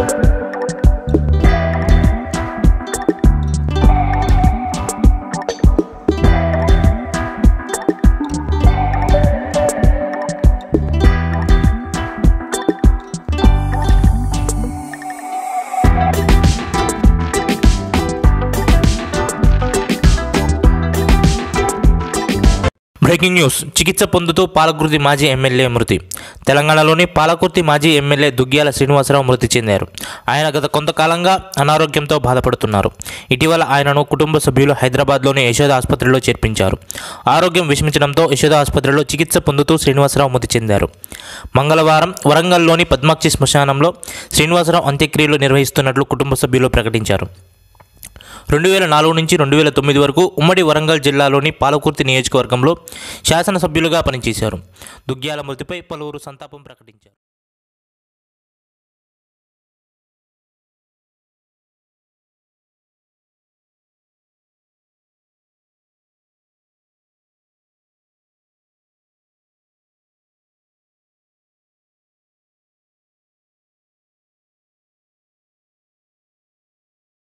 Breaking news. చికిత్స పొందుతూ పాలకుర్తి మాజీ ఎమ్మెల్యే మృతి. తెలంగాణలోని పాలకుర్తి మాజీ ఎమ్మెల్యే దుగ్గ్యాల శ్రీనివాసరావు మృతి చెందారు. ఆయన గత కొంతకాలంగా అనారోగ్యంతో బాధపడుతున్నారు. ఇటీవల ఆయనను కుటుంబ సభ్యులు హైదరాబాద్లోని యశోద ఆసుపత్రిలో చేర్పించారు. ఆరోగ్యం విషమించడంతో యశోద ఆసుపత్రిలో చికిత్స పొందుతూ శ్రీనివాసరావు మృతి చెందారు. మంగళవారం వరంగల్లోని పద్మాక్షి శ్మశానంలో శ్రీనివాసరావు అంత్యక్రియలు నిర్వహిస్తున్నట్లు కుటుంబ సభ్యులు ప్రకటించారు. 2004 నుంచి 2009 వరకు ఉమ్మడి వరంగల్ జిల్లాలోని పలాకుర్తి నియోజకవర్గంలో శాసనసభ్యులుగా పనిచేశారు. దుగ్గ్యాల మృతిపై పలువురు సంతాపం ప్రకటించారు.